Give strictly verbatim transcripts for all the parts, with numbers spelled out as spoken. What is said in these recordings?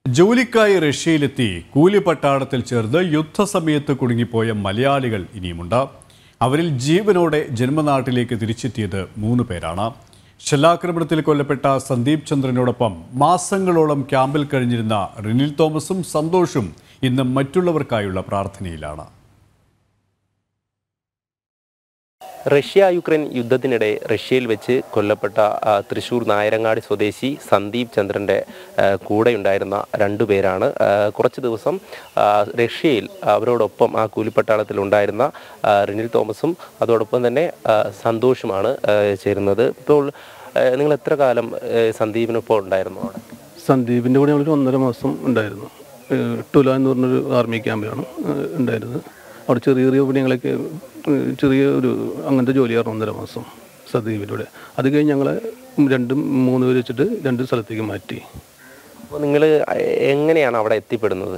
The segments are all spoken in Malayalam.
ജോലിക്കായി റഷ്യയിലെത്തി കൂലിപ്പട്ടാളത്തിൽ ചേർന്ന് യുദ്ധസമയത്ത് കുടുങ്ങിപ്പോയ മലയാളികൾ ഇനിയുമുണ്ട്. അവരിൽ ജീവനോടെ ജന്മനാട്ടിലേക്ക് തിരിച്ചെത്തിയത് മൂന്ന് പേരാണ്. ഷെല്ലാക്രമണത്തിൽ കൊല്ലപ്പെട്ട സന്ദീപ് ചന്ദ്രനോടൊപ്പം മാസങ്ങളോളം ക്യാമ്പിൽ കഴിഞ്ഞിരുന്ന റിനിൽ തോമസും സന്തോഷും ഇന്ന് മറ്റുള്ളവർക്കായുള്ള പ്രാർത്ഥനയിലാണ്. റഷ്യ യുക്രൈൻ യുദ്ധത്തിനിടെ റഷ്യയിൽ വെച്ച് കൊല്ലപ്പെട്ട തൃശ്ശൂർ നായരങ്ങാടി സ്വദേശി സന്ദീപ് ചന്ദ്രൻ്റെ കൂടെയുണ്ടായിരുന്ന രണ്ടു പേരാണ്. കുറച്ച് ദിവസം റഷ്യയിൽ അവരോടൊപ്പം ആ കൂലിപ്പട്ടാളത്തിൽ ഉണ്ടായിരുന്ന റിനിൽ തോമസും അതോടൊപ്പം തന്നെ സന്തോഷുമാണ് ചേരുന്നത്. ഇപ്പോൾ നിങ്ങൾ എത്ര കാലം സന്ദീപിനൊപ്പം ഉണ്ടായിരുന്നു അവിടെ? സന്ദീപിൻ്റെ കൂടെ ഞങ്ങളൊരു ഒന്നര മാസം ഉണ്ടായിരുന്നു. ടുല എന്ന് പറഞ്ഞൊരു ആർമി ക്യാമ്പിലാണ് ഉണ്ടായിരുന്നത്. അവിടെ ചെറിയ ചെറിയ പണികളൊക്കെ ചെറിയ ഒരു അങ്ങനത്തെ ജോലിയായിരുന്നു ഒന്നര മാസം സന്ദീപിലൂടെ. അത് കഴിഞ്ഞ് ഞങ്ങളെ രണ്ടും മൂന്ന് പേര് വെച്ചിട്ട് രണ്ട് സ്ഥലത്തേക്ക് മാറ്റി. അപ്പോൾ നിങ്ങൾ എങ്ങനെയാണ് അവിടെ എത്തിപ്പെടുന്നത്?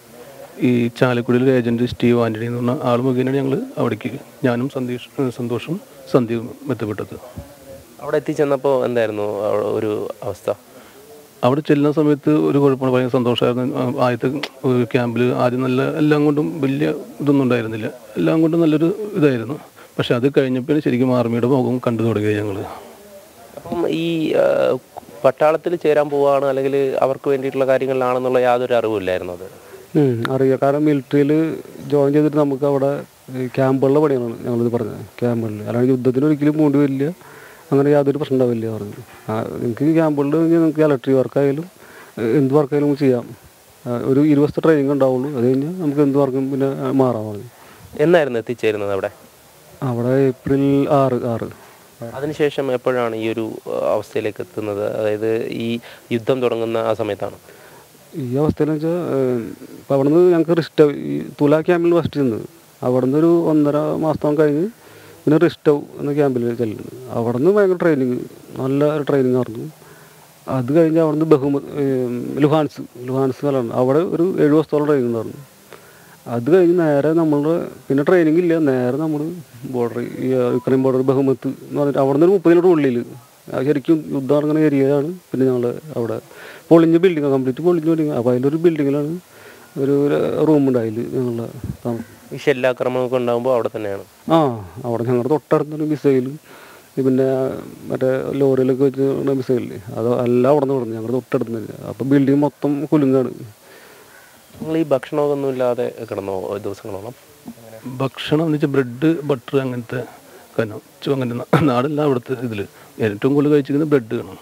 ഈ ചാലക്കുടിയിലെ ഏജൻറ്റ് സ്റ്റീവ് ആൻ്റണി എന്ന് പറഞ്ഞ ആൾ മുഖേനയാണ് ഞങ്ങൾ അവിടേക്ക് ഞാനും സന്തീഷ് സന്തോഷും സന്ദീപും എത്തിപ്പെട്ടത്. അവിടെ എത്തിച്ചെന്നപ്പോൾ എന്തായിരുന്നു ഒരു അവസ്ഥ? അവിടെ ചെല്ലുന്ന സമയത്ത് ഒരു കുഴപ്പമാണ്, ഭയങ്കര സന്തോഷമായിരുന്നു. ആദ്യത്തെ ക്യാമ്പിൽ ആദ്യം നല്ല എല്ലാം കൊണ്ടും വലിയ ഇതൊന്നും ഉണ്ടായിരുന്നില്ല, എല്ലാം കൊണ്ടും നല്ലൊരു ഇതായിരുന്നു. പക്ഷെ അത് കഴിഞ്ഞപ്പോൾ ശരിക്കും ആർമിയുടെ മുഖം കണ്ടു തുടങ്ങിയത് ഞങ്ങൾ. അപ്പം ഈ പട്ടാളത്തിൽ ചേരാൻ പോവുകയാണ് അല്ലെങ്കിൽ അവർക്ക് വേണ്ടിയിട്ടുള്ള കാര്യങ്ങളിലാണെന്നുള്ള യാതൊരു അറിവില്ലായിരുന്നു? അത് അറിയാം, കാരണം മിലിറ്ററിയിൽ ജോയിൻ ചെയ്തിട്ട് നമുക്ക് അവിടെ ക്യാമ്പുകളിലെ പണികളാണ് ഞങ്ങളിത് പറഞ്ഞത്. ക്യാമ്പുകളിൽ അല്ലാണ്ട് യുദ്ധത്തിന് ഒരിക്കലും പോകേണ്ടി വരില്ല, അങ്ങനെ യാതൊരു പ്രശ്നം ഉണ്ടാവില്ല പറഞ്ഞു. നിങ്ങൾക്ക് ക്യാമ്പുകളിൽ നിങ്ങൾക്ക് ഇലക്ട്രിക് വർക്കായാലും എന്ത് വർക്കായാലും ചെയ്യാം. ഒരു ഇരുപത് ദിവസത്തെ ട്രെയിനിങ് ഉണ്ടാവുള്ളൂ, അത് കഴിഞ്ഞാൽ നമുക്ക് എന്ത് വർക്കും പിന്നെ മാറാൻ പറഞ്ഞു. എന്നായിരുന്നു എത്തിച്ചേരുന്നത് അവിടെ? അവിടെ ഏപ്രിൽ ആറ് ആറ് അതിനുശേഷം എപ്പോഴാണ് ഈ ഒരു അവസ്ഥയിലേക്ക് എത്തുന്നത്? അതായത് ഈ യുദ്ധം തുടങ്ങുന്ന ആ സമയത്താണ്? ഈ അവസ്ഥയിലെന്ന് വെച്ചാൽ ഇപ്പം അവിടെ നിന്ന് ഞങ്ങൾക്ക് റിസ്റ്റവ് ഈ തുല ക്യാമ്പിൽ ഫസ്റ്റ് ചെന്നത്. അവിടെ നിന്ന് ഒരു ഒന്നര മാസം കഴിഞ്ഞ് പിന്നെ റിസ്റ്റവ് എന്ന ക്യാമ്പിൽ ചെല്ലുന്നത്. അവിടെ നിന്ന് ഭയങ്കര ട്രെയിനിങ്, നല്ല ട്രെയിനിങ് ആയിരുന്നു. അത് കഴിഞ്ഞ് അവിടെ നിന്ന് ബഹുമ ലുഹാൻസ് ലുഹാൻസ് സ്ഥലമാണ്, അവിടെ ഒരു ഏഴ് ദിവസത്തോളം ട്രെയിനിങ് ഉണ്ടായിരുന്നു. അത് കഴിഞ്ഞ് നേരെ നമ്മൾ പിന്നെ ട്രെയിനിങ് ഇല്ല, നേരെ നമ്മൾ ബോർഡർ ഈ യുക്രൈൻ ബോർഡർ ബഹുമത്ത് എന്ന് പറഞ്ഞിട്ട് അവിടെ നിന്ന് ഒരു മുപ്പത് കിലോമീറ്റർ ഉള്ളിൽ ശരിക്കും യുദ്ധം നടക്കുന്ന ഏരിയയാണ്. പിന്നെ ഞങ്ങൾ അവിടെ പൊളിഞ്ഞ ബിൽഡിങ്ങാണ്, കംപ്ലീറ്റ് പൊളിഞ്ഞ ബിൽഡിങ്. അപ്പോൾ അതിലൊരു ബിൽഡിങ്ങിലാണ് ഒരു റൂമുണ്ട്, അതിൽ ഞങ്ങളുടെ താമസം. ഈ ഷെല്ലാക്രമണമൊക്കെ ഉണ്ടാകുമ്പോൾ അവിടെ തന്നെയാണ്? ആ, അവിടെ ഞങ്ങളുടെ തൊട്ടടുത്തൊരു മിസൈൽ, പിന്നെ മറ്റേ ലോറിയിലൊക്കെ വെച്ച് മിസൈലില്ലേ, അത് എല്ലാം അവിടെ നിന്ന് വിടുന്നു, ഞങ്ങളുടെ തൊട്ടടുത്ത് തന്നെ. അപ്പോൾ ബിൽഡിങ് മൊത്തം കുലുങ്ങാണ്. നിങ്ങൾ ഈ ഭക്ഷണമൊക്കെ ഒന്നും ഇല്ലാതെ കിടന്നോ ദിവസങ്ങളോളം? ഭക്ഷണം എന്ന് വെച്ചാൽ ബ്രെഡ് ബട്ടർ അങ്ങനത്തെ കാരണം അങ്ങനെ നാടെല്ലാം അവിടുത്തെ ഇതിൽ ഏറ്റവും കൂടുതൽ കഴിച്ചിരിക്കുന്നത് ബ്രെഡ് വേണം.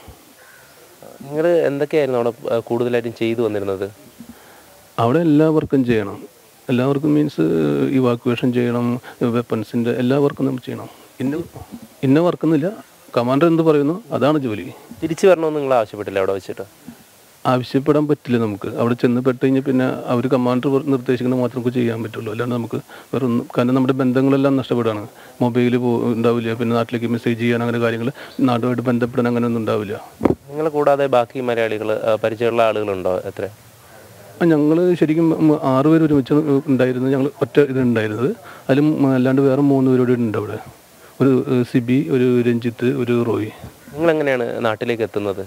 നിങ്ങൾ എന്തൊക്കെയായിരുന്നു അവിടെ കൂടുതലായിട്ടും ചെയ്തു വന്നിരുന്നത്? അവിടെ എല്ലാവർക്കും ചെയ്യണം, എല്ലാവർക്കും മീൻസ് ഇവാക്യുവേഷൻ ചെയ്യണം, വെപ്പൺസിൻ്റെ എല്ലാ വർക്കും നമ്മൾ ചെയ്യണം. ഇന്ന ഇന്ന വർക്കൊന്നുമില്ല, കമാൻഡർ എന്ത് പറയുന്നു അതാണ് ജോലി. തിരിച്ചു വരണമെന്ന് നിങ്ങൾ ആവശ്യപ്പെട്ടില്ല അവിടെ വെച്ചിട്ട്? ആവശ്യപ്പെടാൻ പറ്റില്ല നമുക്ക്. അവിടെ ചെന്ന് പെട്ട് കഴിഞ്ഞാൽ പിന്നെ അവർ കമാൻഡർ നിർദ്ദേശിക്കുന്നത് മാത്രമേ നമുക്ക് ചെയ്യാൻ പറ്റുള്ളൂ, അല്ലാണ്ട് നമുക്ക് വേറെ ഒന്നും. കാരണം നമ്മുടെ ബന്ധങ്ങളെല്ലാം നഷ്ടപ്പെടുകയാണ്. മൊബൈൽ പോ ഉണ്ടാവില്ല, പിന്നെ നാട്ടിലേക്ക് മെസ്സേജ് ചെയ്യാൻ അങ്ങനെ കാര്യങ്ങൾ നാട്ടുമായിട്ട് ബന്ധപ്പെടാൻ അങ്ങനെ ഒന്നും ഉണ്ടാവില്ല. നിങ്ങൾ കൂടാതെ ബാക്കി മലയാളികൾ പരിചയമുള്ള ആളുകളുണ്ടോ? എത്ര? ഞങ്ങൾ ശരിക്കും ആറ് പേര് ഒരുമിച്ച് ഉണ്ടായിരുന്നു, ഞങ്ങൾ ഒറ്റ ഇതുണ്ടായിരുന്നത്. അതിലും അല്ലാണ്ട് വേറെ മൂന്ന് പേരോട് ഉണ്ട് അവിടെ. ഒരു സിബി, ഒരു രഞ്ജിത്ത്, ഒരു റോയ്. നിങ്ങളെങ്ങനെയാണ് നാട്ടിലേക്ക് എത്തുന്നത്?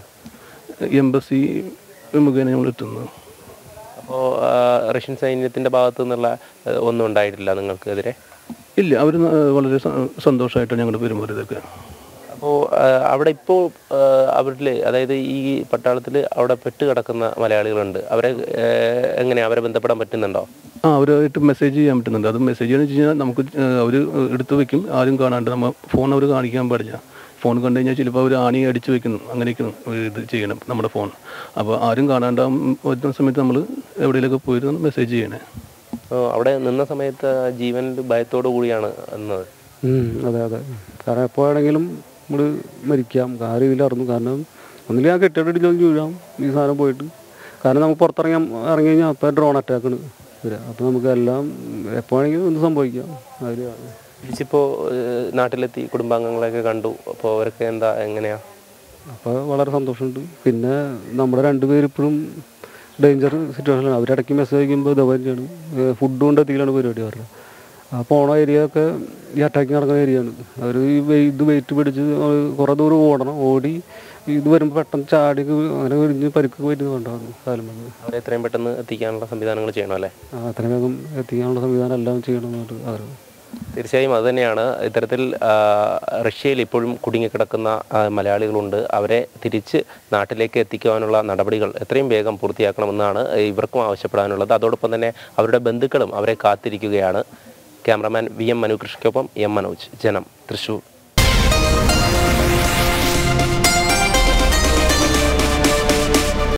എംബസി മുഖേന ഞങ്ങൾ എത്തുന്നത്. അപ്പോൾ റഷ്യൻ സൈന്യത്തിൻ്റെ ഭാഗത്തു നിന്നുള്ള ഒന്നും ഉണ്ടായിട്ടില്ല നിങ്ങൾക്കെതിരെ? ഇല്ല, അവർ വളരെ സന്തോഷമായിട്ടാണ് ഞങ്ങൾ പെരുമാറിയതൊക്കെ. അപ്പോൾ അവിടെ ഇപ്പോൾ അവരിൽ, അതായത് ഈ പട്ടാളത്തിൽ അവിടെ പെട്ട് കിടക്കുന്ന മലയാളികളുണ്ട്, അവരെ എങ്ങനെയാണ് അവരെ ബന്ധപ്പെടാൻ പറ്റുന്നുണ്ടോ? ആ, അവരായിട്ട് മെസ്സേജ് ചെയ്യാൻ പറ്റുന്നുണ്ട്. അത് മെസ്സേജ് എന്ന് വെച്ച് കഴിഞ്ഞാൽ നമുക്ക് അവർ എടുത്ത് വെക്കും, ആരും കാണാണ്ട്. നമ്മൾ ഫോൺ അവർ കാണിക്കാൻ പാടില്ല. ഫോൺ കണ്ടു കഴിഞ്ഞാൽ ചിലപ്പോൾ അവർ ആണി അടിച്ച് വെക്കുന്നു, അങ്ങനെയൊക്കെ ഇത് ചെയ്യണം നമ്മുടെ ഫോൺ. അപ്പോൾ ആരും കാണാണ്ടാകുന്ന സമയത്ത് നമ്മൾ എവിടെയെങ്കിലൊക്കെ പോയിട്ട് മെസ്സേജ് ചെയ്യണേ. അവിടെ നിന്ന സമയത്ത് ജീവനിൽ ഭയത്തോടു കൂടിയാണ് എന്നത്? അതെ അതെ, കാരണം എപ്പോഴാണെങ്കിലും നമ്മൾ മരിക്കാം ആ രീതിയിലായിരുന്നു. കാരണം ഒന്നില്ലെങ്കിൽ ആ കെട്ടിടടിച്ച് വീഴാം ഈ സാധനം പോയിട്ട്. കാരണം നമുക്ക് പുറത്തിറങ്ങാൻ ഇറങ്ങി കഴിഞ്ഞാൽ അപ്പോൾ ഡ്രോൺ അറ്റാക്കാണ് വരിക. അപ്പോൾ നമുക്ക് എല്ലാം എപ്പോഴാണെങ്കിലും എന്ത് സംഭവിക്കാം. അതിൽ തിരിച്ചിപ്പോൾ നാട്ടിലെത്തി കുടുംബാംഗങ്ങളെയൊക്കെ കണ്ടു, അപ്പോൾ അവരൊക്കെ എന്താ എങ്ങനെയാണ്? അപ്പോൾ വളരെ സന്തോഷമുണ്ട്. പിന്നെ നമ്മുടെ രണ്ടുപേരിപ്പോഴും ഡേഞ്ചർ സിറ്റുവേഷനാണ്. അവരിടയ്ക്ക് മെസ്സേജ് അയക്കുമ്പോൾ ഇതവരെയാണ് ഫുഡ് കൊണ്ട് എത്തിക്കലാണ് പരിപാടി അവരുടെ. ആ പോണ ഏരിയ ഒക്കെ ഈ അറ്റാക്കിങ് നടക്കുന്ന ഏരിയയാണ്. അവർ ഈ ഇത് വെയിറ്റ് പിടിച്ച് കുറേ ദൂരം ഓടണം, ഓടി ഇത് വരുമ്പോൾ പെട്ടെന്ന് ചാടി അങ്ങനെ വിരിഞ്ഞ് പരിക്ക് പോയിട്ട് കൊണ്ടാകുന്നു കാലം വന്ന്. അവരെ എത്രയും പെട്ടെന്ന് എത്തിക്കാനുള്ള സംവിധാനങ്ങൾ ചെയ്യണം അല്ലേ? ആ അത്രയും വേഗം എത്തിക്കാനുള്ള സംവിധാനം എല്ലാം ചെയ്യണമെന്നാണ് ആഗ്രഹം. തീർച്ചയായും അതുതന്നെയാണ്. ഇത്തരത്തിൽ റഷ്യയിൽ ഇപ്പോഴും കുടുങ്ങിക്കിടക്കുന്ന മലയാളികളുണ്ട്. അവരെ തിരിച്ച് നാട്ടിലേക്ക് എത്തിക്കുവാനുള്ള നടപടികൾ എത്രയും വേഗം പൂർത്തിയാക്കണമെന്നാണ് ഇവർക്കും ആവശ്യപ്പെടാനുള്ളത്. അതോടൊപ്പം തന്നെ അവരുടെ ബന്ധുക്കളും അവരെ കാത്തിരിക്കുകയാണ്. ക്യാമറമാൻ വി എം മനു കൃഷിക്കൊപ്പം എം മനോജ്, ജനം, തൃശ്ശൂർ.